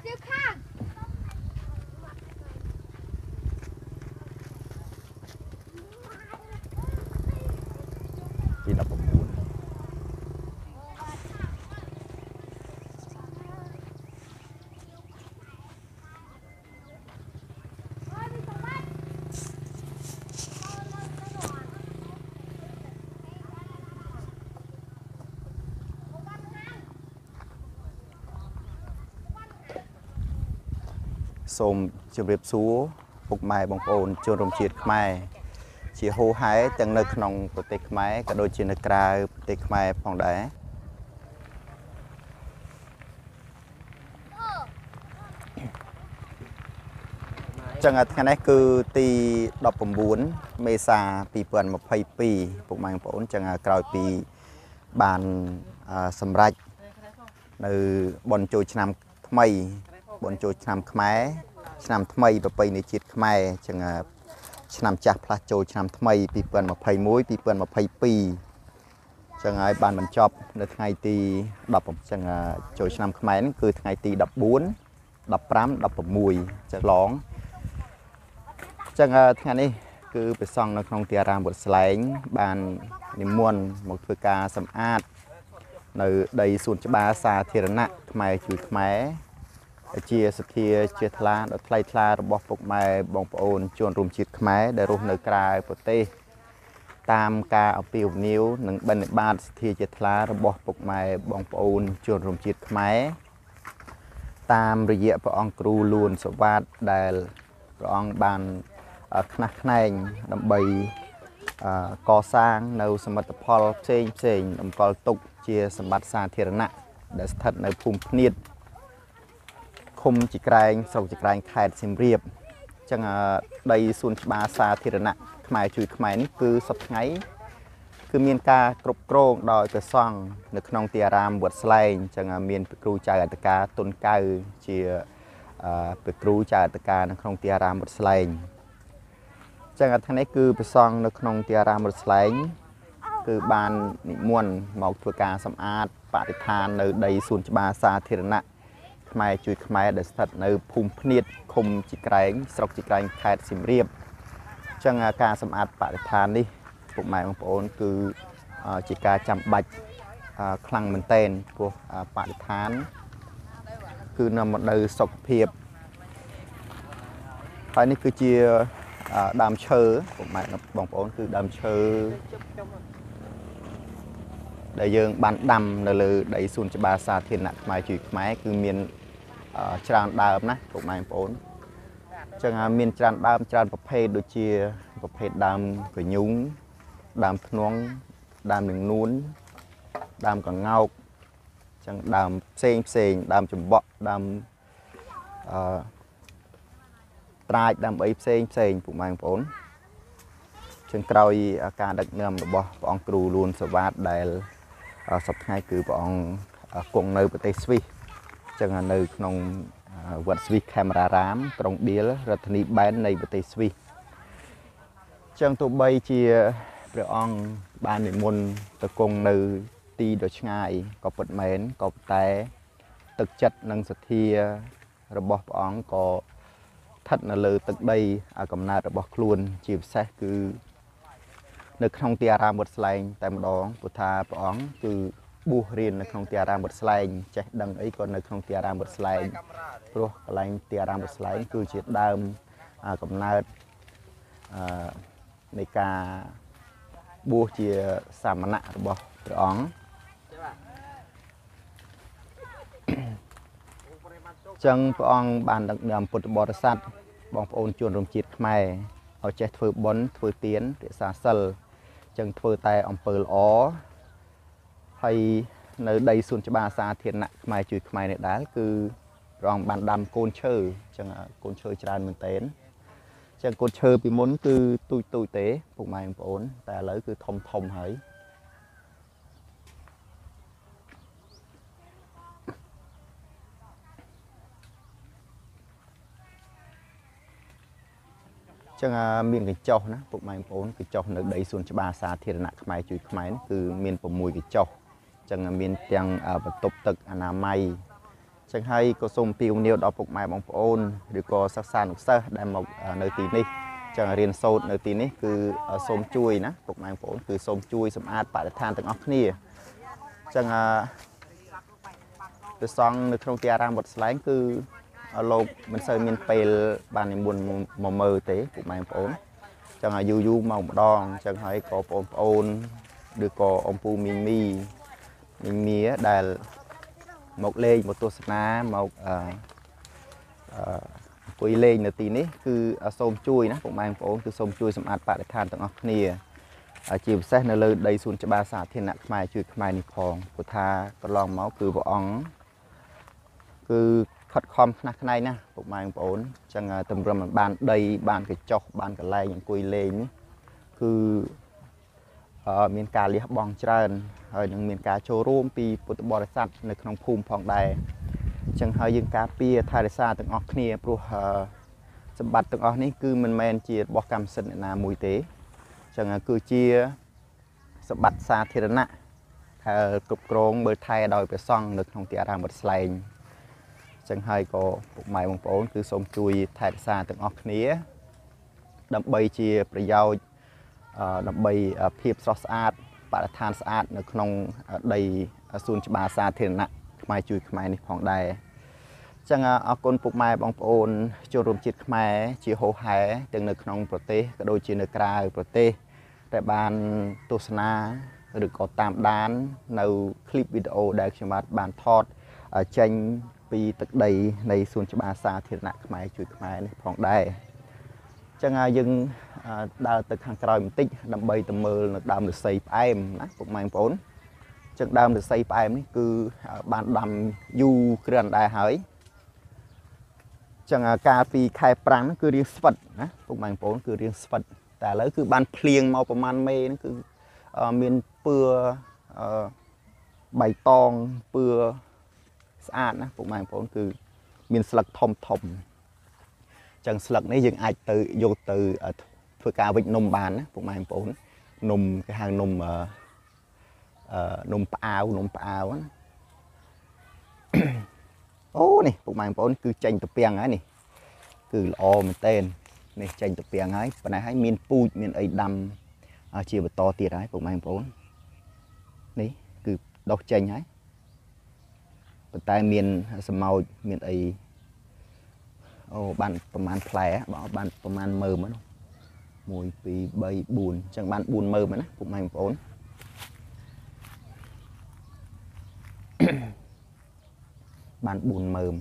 ที่ดับปูนសូមជម្រាបសួរពុកម៉ែបងប្អូនជនរួមជាតិខ្មែរជាហូហែទាំងនៅក្នុងប្រទេសខ្មែរក៏ដូចជានៅក្រៅប្រទេសខ្មែរផងដែរចឹងថ្ងៃនេះគឺទី19មេសា2022ពុកម៉ែបងប្អូនចឹងក្រោយពីបានសម្រេចនៅបុណ្យចូលឆ្នាំថ្មីបុណ្យចូលឆ្នាំខ្មែរឆ្នាំថ្មីប្រពៃណីជាតិខ្មែរចឹងឆ្នាំចាស់ផ្លាស់ចូលឆ្នាំថ្មី2021 2022ចឹងហើយបានបញ្ចប់នៅថ្ងៃទី10ចឹងចូលឆ្នាំខ្មែរនេះគឺថ្ងៃទី14 15 16ចឹងឡងចឹងថ្ងៃនេះគឺព្រះសង្ឃនៅក្នុងទីអារាមវត្តស្លែងបាននិមន្តមកធ្វើការសម្អាតនៅដីសួនច្បារសាធារណៈខ្មែរជួយខ្មែរជាសទ្ធាជាថ្លាដ៏ថ្លៃថ្លារបស់ពុកម៉ែបងប្អូនជនរួមជាតិខ្មែរដែលរស់នៅក្រៅប្រទេសតាមការអំពាវនាវនិងបិណ្ឌបាតសទ្ធាជាថ្លារបស់ពុកម៉ែបងប្អូនជនរួមជាតិខ្មែរតាមរយៈព្រះអង្គគ្រូលួនសវ៉ាតដែលព្រះអង្គបានខ្នះខ្នែងដើម្បីកសាងនៅសមិទ្ធផលផ្សេងតម្កល់ទុកជាសម្បត្តិសាធារណៈដែលស្ថិតនៅភូមិភ្នៀតឃុំជីក្រែងស្រុកជីក្រែងខេត្តសៀមរាបអញ្ចឹងដីសួនច្បារសាធារណៈខ្មែរជួយខ្មែរនេះគឺសប្តាហ៍ថ្ងៃគឺមានការគ្រប់គ្រងដោយព្រះសង្ឃនៅក្នុងទីអារាមវត្តស្លែងអញ្ចឹងមានព្រះគ្រូចៅអធិការទុនកៅជាព្រះគ្រូចៅអធិការនៅក្នុងទីអារាមវត្តស្លែងអញ្ចឹងថ្ងៃនេះគឺព្រះសង្ឃនៅក្នុងទីអារាមវត្តស្លែងគឺបាននិមន្តមកធ្វើការសម្អាតបរិស្ថាននៅដីសួនច្បារសាធារណៈខ្មែរជួយខ្មែរដែលស្ថិតនៅភូមិភ្នៀតឃុំជីក្រែងស្រុកជីក្រែងខេត្តសៀមរាបអញ្ចឹងការសម្អាតបរិស្ថាននេះពុកម៉ែបងប្អូនគឺជាការចាំបាច់ខ្លាំងមែនទែនព្រោះបរិស្ថានគឺនាំមកនូវសុខភាពហើយនេះគឺជាដើមឈើពុកម៉ែបងប្អូនគឺដើមឈើដែលយើងបានដាំនៅលើដីសួនច្បារសាធារណៈខ្មែរជួយខ្មែរគឺមានច្រើនដើមណាពុកម៉ែបងប្អូនអញ្ចឹងមានច្រើនដើមច្រើនប្រភេទដូចជាប្រភេទដើមកញ្ញូងដើមធ្នង់ដើមនឹងនួនដើមកង្កោកអញ្ចឹងដើមផ្សេងដើមចំបក់ដើមត្រាចដើមអីផ្សេងពុកម៉ែបងប្អូនជាងក្រោយការដឹកនាំរបស់ព្រះអង្គគ្រូលួនសវ៉ាតដែលសប្តាហ៍ថ្ងៃគឺព្រះអង្គគង់នៅប្រទេសស្វីសចឹងនៅក្នុងវត្តស្វីសខេមរារាមក្រុងបៀលរដ្ឋធានីបែននៃប្រទេសស្វីសចឹងទោះបីជាព្រះអង្គបាននិមន្តទៅគង់នៅទីដ៏ឆ្ងាយក៏ពិតមែនក៏តែទឹកចិត្តនិងសទ្ធារបស់ព្រះអង្គក៏ស្ថិតនៅលើទឹកដីកំណើតរបស់ខ្លួនជាពិសេសគឺនៅក្នុងទីអារាមវត្តស្លែងតែម្ដងព្រោះថាព្រះអង្គគឺបួសរៀននៅក្នុងទីអារាមវត្តស្លែងចេះដឹងអីក៏នៅក្នុងទីអារាមវត្តស្លែងព្រោះកន្លែងទីអារាមវត្តស្លែងគឺជាដើមកំណើតនៃការបួសជាសាមណៈរបស់ព្រះអង្គចឹងព្រះអង្គបានដឹកនាំពុទ្ធបរិស័ទបងប្អូនជនរួមជាតិខ្មែរឲ្យចេះធ្វើបុណ្យធ្វើទានរក្សាសីលចឹងធ្វើតែអំពើល្អហើយនៅដីសួនច្បារសាធារណៈខ្មែរជួយខ្មែរនេះដែរគឺព្រះអង្គបានដាំកូនឈើចឹងកូនឈើច្រើនមែនទែនចឹងកូនឈើពីមុនគឺទូចទេពុកម៉ែបងប្អូនតែឥឡូវគឺធំហើយចឹងមានកញ្ចុះណាពុកម៉ែបងប្អូនកញ្ចុះនៅដីសួនច្បារសាធារណៈខ្មែរជួយខ្មែរគឺមាន6កញ្ចុះចឹងមានទាំងបន្ទប់ទឹកអនាម័យចឹងហើយក៏សូមពីវនាវដល់ពុកម៉ែបងប្អូនឬក៏សិស្សានុសិស្សដែលមកនៅទីនេះចឹងរៀនសូត្រនៅទីនេះគឺសូមជួយណាពុកម៉ែបងប្អូនគឺសូមជួយសម្អាតបរិស្ថានទាំងអស់គ្នាចឹងព្រះសង្ឃនៅក្នុងទីអារាមវត្តស្លែងគឺលោកមិនសូវមានពេលបាននិមន្តមកមើលទេពុកម៉ែបងប្អូនចឹងយូរមកម្ដងចឹងហើយក៏បងប្អូនឬក៏អំពូមីមីដែលមកលេងមកទស្សនាមកអង្គុយលេងនៅទីនេះគឺសូមជួយណាពុកម៉ែបងប្អូនគឺសូមជួយសម្អាតបរិស្ថានទាំងអស់គ្នាជាពិសេសនៅលើដីសួនច្បារសាធារណៈខ្មែរជួយខ្មែរនេះផងព្រោះថាកន្លងមកគឺព្រះអង្គគឺខិតខំខ្នះខ្នែងណាពុកម៉ែបងប្អូនចឹងតម្រឹមបានដីបានកញ្ចុះបានកន្លែងអង្គុយលេងនេះគឺមានការលះបង់ច្រើនហើយនឹងមានការចូលរួមពីពុទ្ធបរិស័ទនៅក្នុងភូមិផងដែរអញ្ចឹងហើយយើងការពារថែរក្សាទាំងអស់គ្នាព្រោះសម្បត្តិទាំងអស់នេះគឺមិនមែនជារបស់កម្មសិទ្ធិអ្នកណាមួយទេអញ្ចឹងគឺជាសម្បត្តិសាធារណៈដែលគ្រប់គ្រងមើលថែដោយព្រះសង្ឃនៅក្នុងទីអារាមវត្តស្លែងអញ្ចឹងហើយក៏ពុកម៉ែបងប្អូនគឺសូមជួយថែរក្សាទាំងអស់គ្នាដើម្បីជាប្រយោជន៍ដើម្បីភាពស្រស់ស្អាតបរិស្ថានស្អាតនៅក្នុងដីសួនច្បារសាធារណៈខ្មែរជួយខ្មែរនេះផងដែរអញ្ចឹងអរគុណពុកម៉ែបងប្អូនចូលរួមជាតិខ្មែរជាហូហែទាំងនៅក្នុងប្រទេសក៏ដូចជានៅក្រៅប្រទេសដែលបានទស្សនាឬក៏តាមដាននៅคลิปវីដេអូដែលខ្ញុំបានថតចេញពីទឹកដីនៃសួនច្បារសាធារណៈខ្មែរជួយខ្មែរនេះផងដែរចឹងយើងដើរទៅខាងក្រោយបន្តិចដើម្បីទៅមើលនៅដើមឫស្សីផ្អែមណាពុកម៉ែបងប្អូនចឹងដើមឫស្សីផ្អែមនេះគឺបានដាំយូរគ្រាន់ដែរហើយចឹងកាលពីខែប្រាំងគឺរៀងស្វិតណាពុកម៉ែបងប្អូនគឺរៀងស្វិតតែឥឡូវគឺបានភ្លៀងមកប្រហែលមេហ្នឹងគឺមានពឿបៃតងពឿស្អាតណាពុកម៉ែបងប្អូនគឺមានស្លឹកធំចឹងស្លឹកនេះយើងអាចទៅយកទៅធ្វើការវិចនំបានណាពុកម៉ែបងប្អូននំគេហៅនំផ្អាវណាអូនេះពុកម៉ែបងប្អូនគឺចេញទៅពាំងហើយនេះគឺល្អមែនទែននេះចេញទៅពាំងហើយប៉ុន្តែហើយមានពូជមានអីដាំជាបន្តទៀតហើយពុកម៉ែបងប្អូននេះគឺដុះចេញហើយប៉ុន្តែមានសម្ោចមានអីអូបានប្រហែលផ្លែបានប្រហែលមើមហ្នឹង1 2 3 4អញ្ចឹងបាន4មើមណាពុកម៉ែបងប្អូនបាន4មើម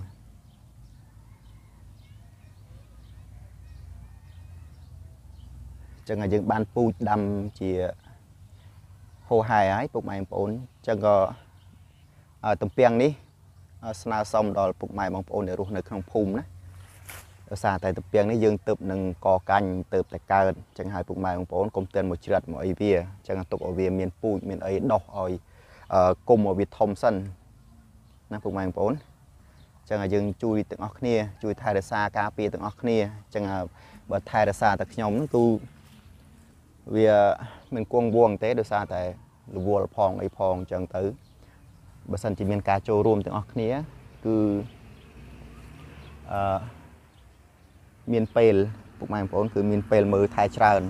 អញ្ចឹងយើងបានពូជដាំជាហូហែហើយពុកម៉ែបងប្អូនអញ្ចឹងក៏ទំពាំងនេះស្នើសុំដល់ពុកម៉ែបងប្អូនដែលរស់នៅក្នុងភូមិណាដោយសារតែទំពាំងនេះយើងទៅនឹងកកាញ់ទៅតែកើតអញ្ចឹងហើយពុកម៉ែបងប្អូនកុំទិនមកច្រិតមកអីវាអញ្ចឹងទុកឲ្យវាមានពូជមានអីដោះឲ្យគុំឲ្យវាធំសិនណាពុកម៉ែបងប្អូនអញ្ចឹងយើងជួយទាំងអស់គ្នាជួយថែរក្សាការពារទាំងអស់គ្នាអញ្ចឹងបើថែរក្សាតែខ្ញុំហ្នឹងគឺវាមិនគង់វងទេដោយសារតែរវល់ផងអីផងអញ្ចឹងទៅបើសិនជាមានការចូលរួមទាំងអស់គ្នាគឺមានពេលពុកម៉ែបងប្អូនគឺមានពេលមើលថែច្រើន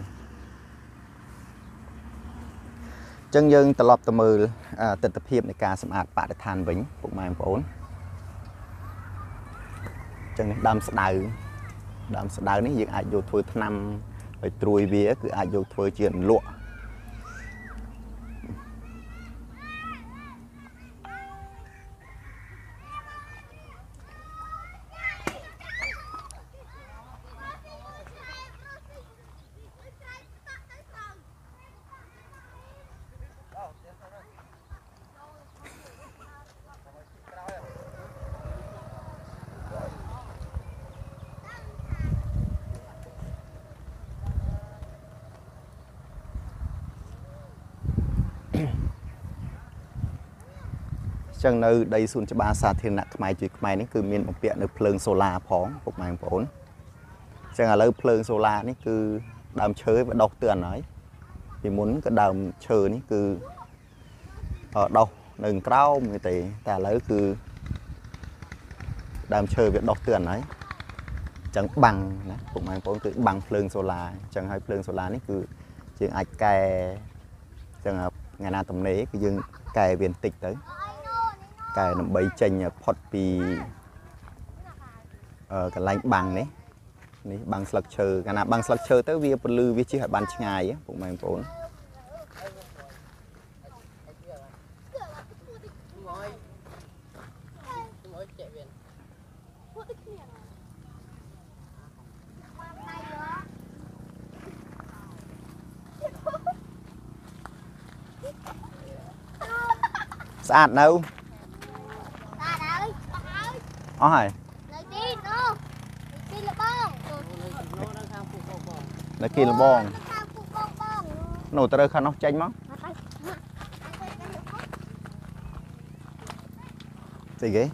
អញ្ចឹងយើងត្រឡប់ទៅមើលទិដ្ឋភាពនៃការសម្អាតបរិស្ថានវិញពុកម៉ែបងប្អូនអញ្ចឹងនេះដើមស្ដៅនេះយើងអាចយកធ្វើថ្នាំឲ្យត្រួយវាគឺអាចយកធ្វើជាអន្លក់ចឹងនៅដីសួនច្បារសាធារណៈខ្មែរជួយខ្មែរនេះគឺមានបំពាក់នៅភ្លើងសូឡាផងពុកម៉ែបងប្អូនចឹងឥឡូវភ្លើងសូឡានេះគឺដើមឈើវាដុះទឿនហើយពីមុនក៏ដើមឈើនេះគឺដុះនៅក្រោមទេតែឥឡូវគឺ đam chơi việc đọc tiền ấy chẳng bằng nè cũng mang vốn từ bằng phơi solar chẳng hay phơi solar này cứ chuyện ai cài chẳng ngày nào tầm nế cứ dừng cài viên tịch tới cài nằm bấy chanh phật vì cái lạnh bằng đấy bằng sạc chờ cái nào bằng sạc chờ tới việc lư việc chỉ hay bàn ngày á cũng mang vốn sạch đâu ôi là kia là bong nổ tơ khăn nó chanh mắm gì ghế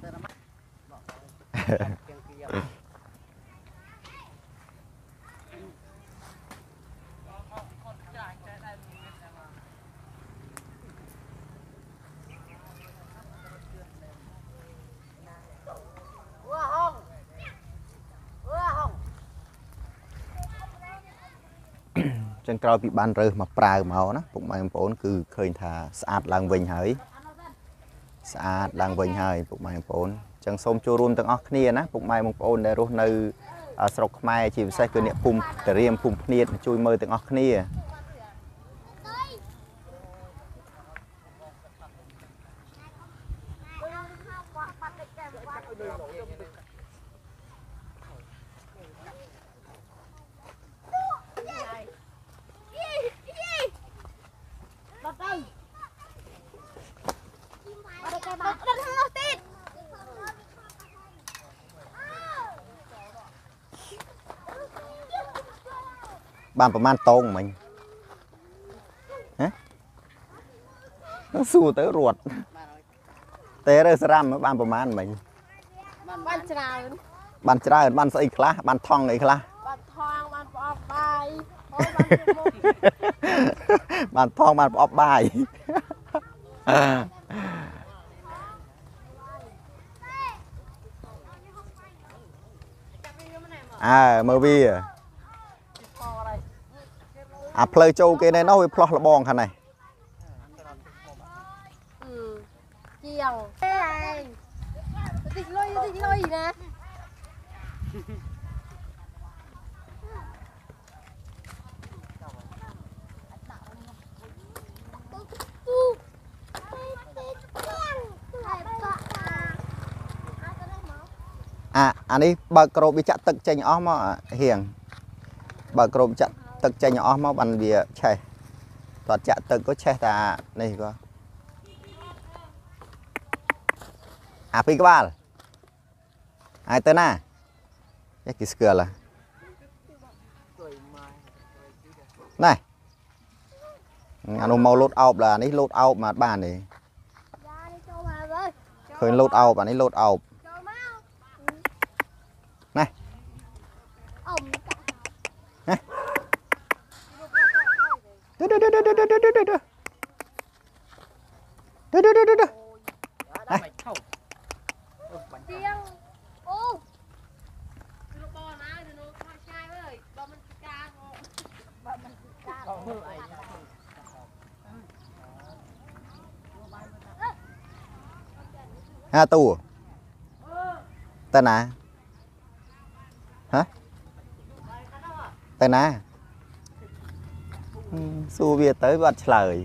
chân trâu bị ban rơi mà prao màu nó cũng mang vốn cứ khơi thà sạch làng vinh hỡi sạch làng vinh hỡi cũng mang vốn chân sông chua run từng óc nia nó cũng mang một vốn để rồi nơi sọc mai chỉ sai cứ niệm phum để riêng phum nia chui mơ từng óc nia bànประมาณ tông mình hả nó xù tới ruột té rồi sram bàn ประมาณ mình bàn trà bàn sấy khla bàn thong ấy khla bàn thong bàn bọp bài bàn thong bàn bọp bài mơ vi play châu cái này nó hơi plot là bong khăn này chiều lôi nè anh ấy bà cậu bị chặt tật chanh ó mà hiền bà cậu bị chặt tật chanh ó mà bằng việc chạy toàn chặt tật có chạy ta này có phi các bạn ai tên à cái kỹ sư là này anh mau load out là anh load out mà bàn này khơi load out và anh load out này tù tên à hả tên à xu việt tới bắt lời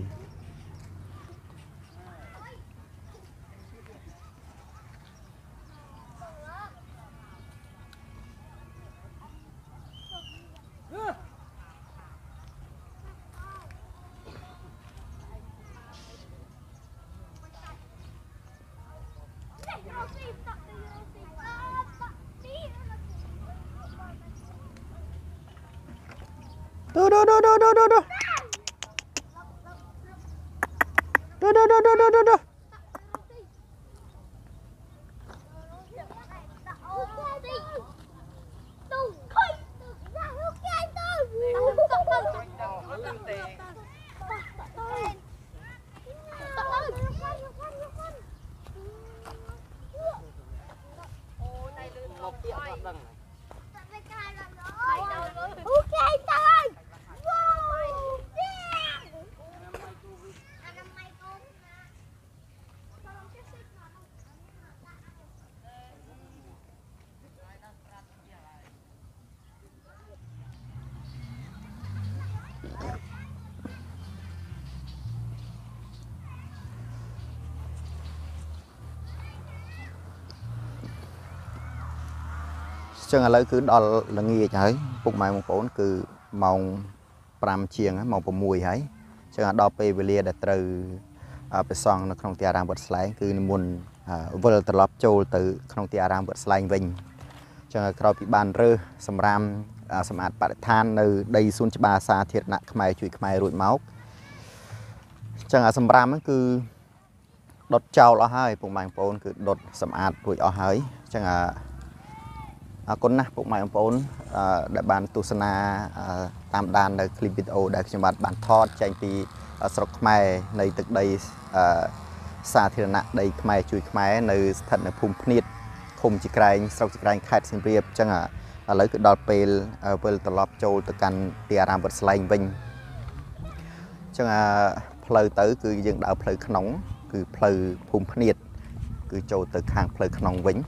ចឹងឥឡូវគឺដល់ល្ងាចហើយពុកម៉ែបងប្អូនគឺម៉ោង5ជាងម៉ោង6ហើយចឹងដល់ពេលវេលាដែលត្រូវព្រះសង្ឃនៅក្នុងទីអារាមវត្តស្លែងគឺនិមន្តវិលត្រឡប់ចូលទៅក្នុងទីអារាមវត្តស្លែងវិញចឹងក្រោយពីបានរើសសម្រាមសម្អាតបរិស្ថាននៅដីសួនច្បារសាធារណៈខ្មែរជួយខ្មែររួចមកចឹងសម្រាមហ្នឹងគឺដុតចោលអស់ហើយពុកម៉ែបងប្អូនគឺដុតសម្អាតរួចអស់ហើយចឹងអរគុណណាស់ពុកម៉ែបងប្អូនដែលបានទស្សនាតាមដាននៅคลิปវីដេអូដែលខ្ញុំបានថតចេញពីស្រុកខ្មែរនៃទឹកដីសាធារណៈដីខ្មែរជួយខ្មែរនៅស្ថិតនៅភូមិភ្នៀតឃុំជីក្រែងស្រុកជីក្រែងខេត្តសៀមរាបអញ្ចឹងឥឡូវគឺដល់ពេលវិលត្រឡប់ចូលទៅកាន់ទីអារាមវត្តស្លែងវិញអញ្ចឹងផ្លូវទៅគឺយើងដើរផ្លូវក្នុងគឺផ្លូវភូមិភ្នៀតគឺចូលទៅខាងផ្លូវក្នុងវិញ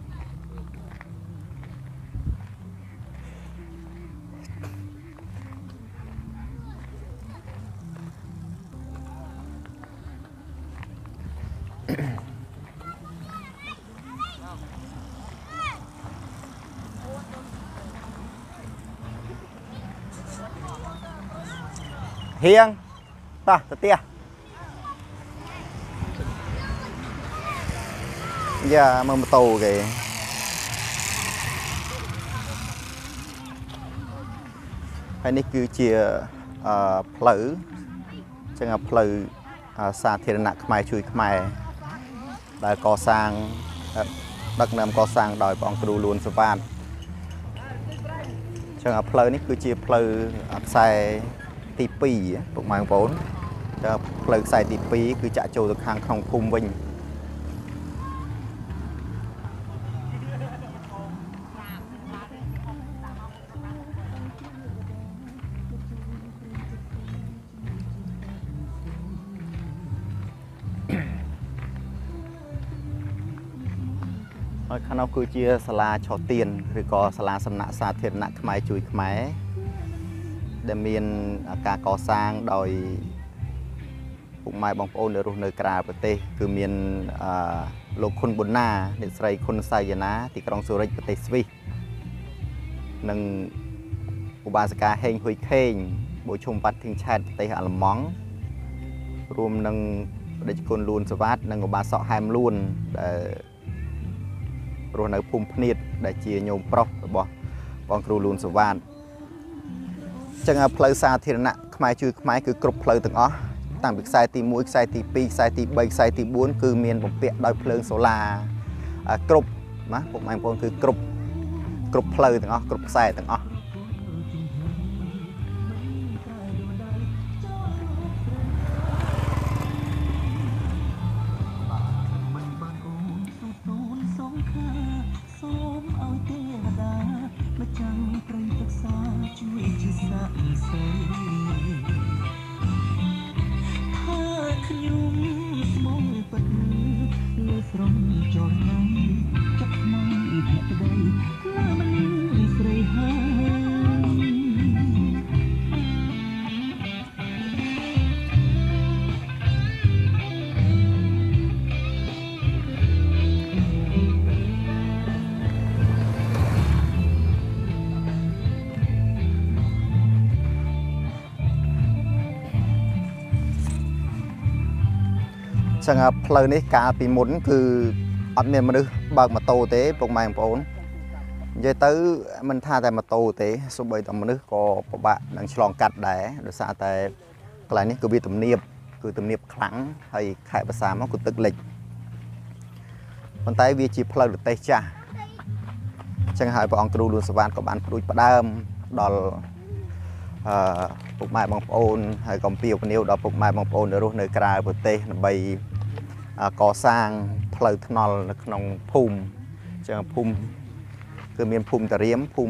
ហៀងតោះទៅផ្ទះយ៉ាមើលម៉ូតូគេហើយនេះគឺជាផ្លូវចឹងផ្លូវសាធារណៈខ្មែរជួយខ្មែរដែលកសាងដឹកនាំកសាងដោយព្រះអង្គគ្រូលួនសុវត្ថិចឹងផ្លូវនេះគឺជាផ្លូវខ្សែទី2ពុកម៉ែបងប្អូនតែផ្លូវខ្សែទី2គឺចាក់ចូលទៅខាងក្នុងភូមិវិញហើយខាងនោះគឺជាសាលាឆោទៀនឬក៏សាលាសំណាក់សាធារណៈខ្មែរជួយខ្មែរដែលមានការកសាងដោយពុកម៉ែបងប្អូនដែលរស់នៅក្រៅប្រទេសគឺមានលោកខុនប៊ុនណាអ្នកស្រីខុនសៃយាណាទីក្រុងស៊ូរិចប្រទេសស្វីសនិងឧបាសិកាហេងហ៊ុយខេងបូឈុំប៉ាត់ធីងឆែតប្រទេសអាល្លឺម៉ង់រួមនឹងព្រះគុណលួនសវត្តនិងឧបាសកហែមលួនដែលរស់នៅភូមិភ្នៀតដែលជាញោមប្រុសរបស់បងគ្រូលួនសវត្តចឹងផ្លូវសាធារណៈខ្មែរជួយខ្មែរគឺគ្រប់ផ្លូវទាំងអស់តាំងពីខ្សែទី1ខ្សែទី2ខ្សែទី3ខ្សែទី4គឺមានបំពាក់ដោយភ្លើងសូឡាគ្រប់ណាពុកម៉ែបងប្អូនគឺគ្រប់ផ្លូវទាំងអស់គ្រប់ខ្សែទាំងអស់ចឹងផ្លូវនេះកាលពីមុនគឺអត់មានមនុស្សបើកម៉ូតូទេពុកម៉ែបងប្អូននិយាយទៅមិនថាតែម៉ូតូទេសូម្បីតែមនុស្សក៏ពិបាកនឹងឆ្លងកាត់ដែរដោយសារតែកន្លែងនេះគឺវាទំនាបខ្លាំងហើយខែភាសាមកគឺទឹកលិចប៉ុន្តែវាជាផ្លូវរទេសចាស់ចឹងហើយព្រះអង្គគ្រូលួនសវត្តក៏បានផ្ដួចផ្ដើមដល់ពុកម៉ែបងប្អូនហើយក៏អំពាវនាវដល់ពុកម៉ែបងប្អូនដែលរស់នៅក្រៅប្រទេសដើម្បីកសាងផ្លូវថ្នល់នៅក្នុងភូមិចឹងភូមិគឺមានភូមិតារៀមភូ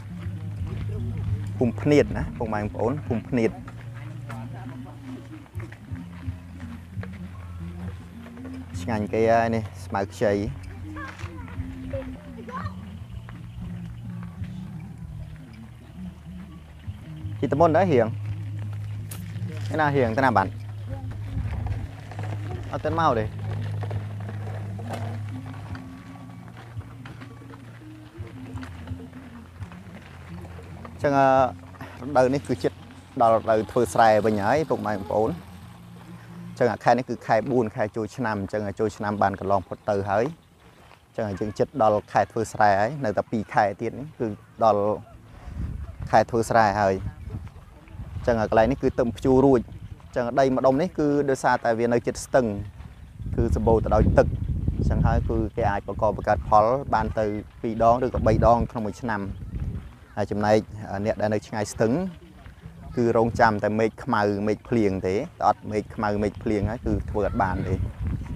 មិភ្នៀតណាបងប្អូនភូមិភ្នៀតឆ្ងាញ់គេហើយនេះស្មៅខ្ចីជីតមុនដែររៀងឯណារៀងទៅណាបានអត់ទៅមកទេចឹងរដូវនេះគឺចិត្តដល់រដូវធ្វើស្រែវិញហើយពុកម៉ែបងប្អូនចឹងអាខែនេះគឺខែ4ខែចូលឆ្នាំចឹងចូលឆ្នាំបានកន្លងផុតទៅហើយចឹងយើងចិត្តដល់ខែធ្វើស្រែហើយនៅតែ2ខែទៀតនេះគឺដល់ខែធ្វើស្រែហើយចឹងកន្លែងនេះគឺទឹមភ្ជួររួចចឹងដីម្ដុំនេះគឺដោយសារតែវានៅចិត្តស្ទឹងគឺសម្បូរទៅដោយទឹកចឹងហើយគឺគេអាចបង្កើតផលបានទៅ2ដងឬក៏3ដងក្នុងមួយឆ្នាំហើយចំណែកអ្នកដែលនៅឆ្ងាយស្ទឹងគឺរងចាំតែមេឃខ្មៅមេឃភ្លៀងទេតែអត់មេឃខ្មៅមេឃភ្លៀងហើយគឺធ្វើអត់បានទេ